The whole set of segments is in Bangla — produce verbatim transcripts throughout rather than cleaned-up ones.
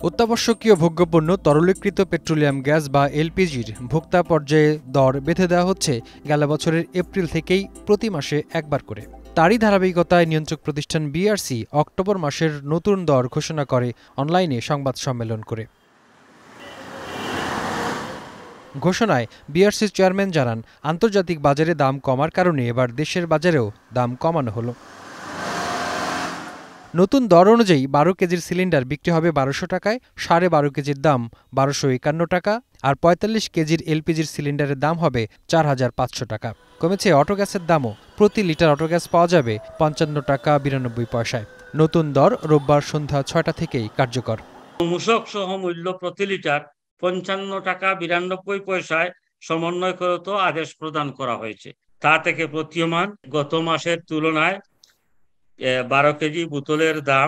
অত্যাবশ্যকীয় ভোগ্যপণ্য তরলীকৃত পেট্রোলিয়াম গ্যাস বা এলপিজির ভোক্তা পর্যায়ে দর বেঁধে দেওয়া হচ্ছে গেল বছরের এপ্রিল থেকেই প্রতি মাসে একবার করে। তারই ধারাবাহিকতায় নিয়ন্ত্রক প্রতিষ্ঠান বিআরসি অক্টোবর মাসের নতুন দর ঘোষণা করে অনলাইনে সংবাদ সম্মেলন করে। ঘোষণায় বিআরসির চেয়ারম্যান জানান, আন্তর্জাতিক বাজারে দাম কমার কারণে এবার দেশের বাজারেও দাম কমানো হলো। নতুন দর অনুযায়ী বারো কেজির সিলিন্ডার বিক্রি হবে বারোশো টাকায়, সাড়ে বারো কেজির দাম বারোশো একান্ন টাকা, আর পঁয়তাল্লিশ কেজির এলপিজির সিলিন্ডারের দাম হবে চার হাজার পাঁচশো টাকা। কমেছে অটোগ্যাসের দামও, প্রতি লিটার অটোগ্যাস পাওয়া যাবে পঞ্চান্ন টাকা বিরানব্বই পয়সায়। নতুন দর রোববার সন্ধ্যা ছয়টা থেকেই কার্যকর। মূসক সহ মূল্য প্রতি লিটার পঞ্চান্ন টাকা বিরানব্বই পয়সায় সমন্বয় করে তো আদেশ প্রদান করা হয়েছে। তা থেকে প্রতীয়মান গত মাসের তুলনায় বারো কেজি বোতলের দাম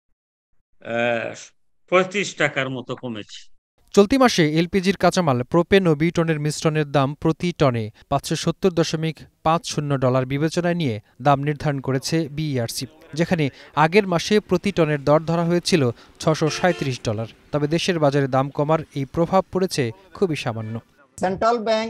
পঁয়ত্রিশ টাকার মতো কমেছে। চলতি মাসে এলপিজির কাঁচামাল প্রোপেন ও বিউটনের মিশ্রণের দাম প্রতি টনে পাঁচশো সত্তর দশমিক পাঁচ শূন্য ডলার বিবেচনায় নিয়ে দাম নির্ধারণ করেছে বিইআরসি, যেখানে আগের মাসে প্রতি টনের দর ধরা হয়েছিল ছশো সাঁত্রিশ ডলার। তবে দেশের বাজারে দাম কমার এই প্রভাব পড়েছে খুবই সামান্য। সেন্ট্রাল ব্যাংক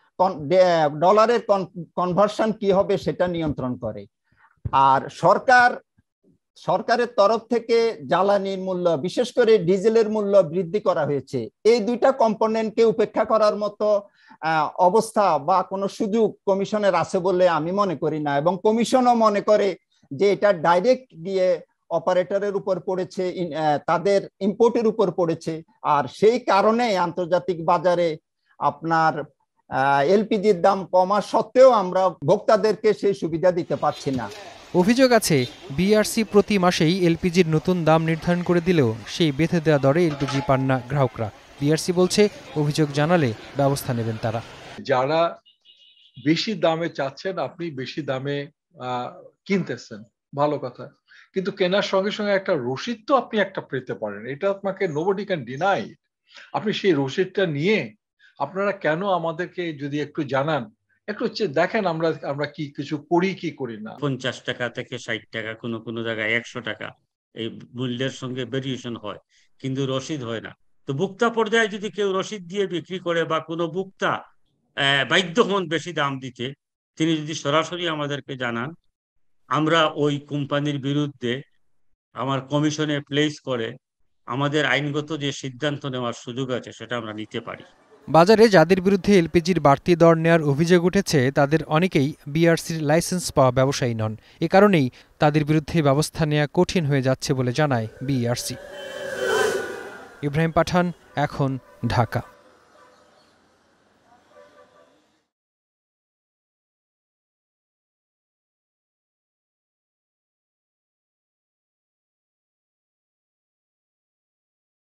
ডলারের কনভার্সন কি হবে সেটা নিয়ন্ত্রণ করে, আর সরকার সরকারের তরফ থেকে জ্বালানির মূল্য, বিশেষ করে ডিজেলের মূল্য বৃদ্ধি করা হয়েছে। এই দুইটা কম্পোনেন্টকে উপেক্ষা করার মতো অবস্থা বা কোনো সুযোগ কমিশনের আছে বলে আমি মনে করি না, এবং কমিশনও মনে করে যে এটা ডাইরেক্ট গিয়ে অপারেটরের উপর পড়েছে, তাদের ইম্পোর্টের উপর পড়েছে, আর সেই কারণে আন্তর্জাতিক বাজারে আপনার এলপিজির দাম কমা সত্ত্বেও আমরা ভোক্তাদেরকে সেই সুবিধা দিতে পারছি না। অভিযোগ আছে, বিআরসি প্রতি মাসেই এলপিজির নতুন দাম নির্ধারণ করে দিলেও সেই বেঁধে দেওয়া দরে এলপিজি পান না গ্রাহকরা। বিআরসি বলছে, অভিযোগ জানালে ব্যবস্থা নেবেন তারা। যারা বেশি দামে চাচ্ছেন, আপনি বেশি দামে কিনতেছেন, ভালো কথা, কিন্তু কেনার সঙ্গে সঙ্গে একটা রসিদ তো আপনি একটা পেতে পারেন, এটা আপনাকে নোবডি ক্যান ডিনাই। আপনি সেই রসিদটা নিয়ে আপনারা কেন আমাদেরকে যদি একটু জানান, একটু দেখেন আমরা আমরা কি কিছু করি কি করি না। পঞ্চাশ টাকা থেকে ষাট টাকা, কোনো কোনো জায়গায় একশো টাকা এই মূল্যের সঙ্গে ভেরিয়েশন হয়, কিন্তু রসিদ হয় না। তো ভোক্তা পর্যায়ে যদি কেউ রসিদ দিয়ে বিক্রি করে বা কোনো ভোক্তা বাধ্য হন বেশি দাম দিতে, তিনি যদি সরাসরি আমাদেরকে জানান, আমরা ওই কোম্পানির বিরুদ্ধে আমার কমিশনে প্লেস করে আমাদের আইনগত যে সিদ্ধান্ত নেওয়ার সুযোগ আছে সেটা আমরা নিতে পারি। বাজারে যাদের বিরুদ্ধে এলপিজির বাড়তি দর নেওয়ার অভিযোগ উঠেছে তাদের অনেকেই বিআরসির লাইসেন্স পাওয়া ব্যবসায়ী নন। এ কারণেই তাদের বিরুদ্ধে ব্যবস্থা নেওয়া কঠিন হয়ে যাচ্ছে বলে জানায় বিইআরসি। ইব্রাহিম পাঠান, এখন, ঢাকা।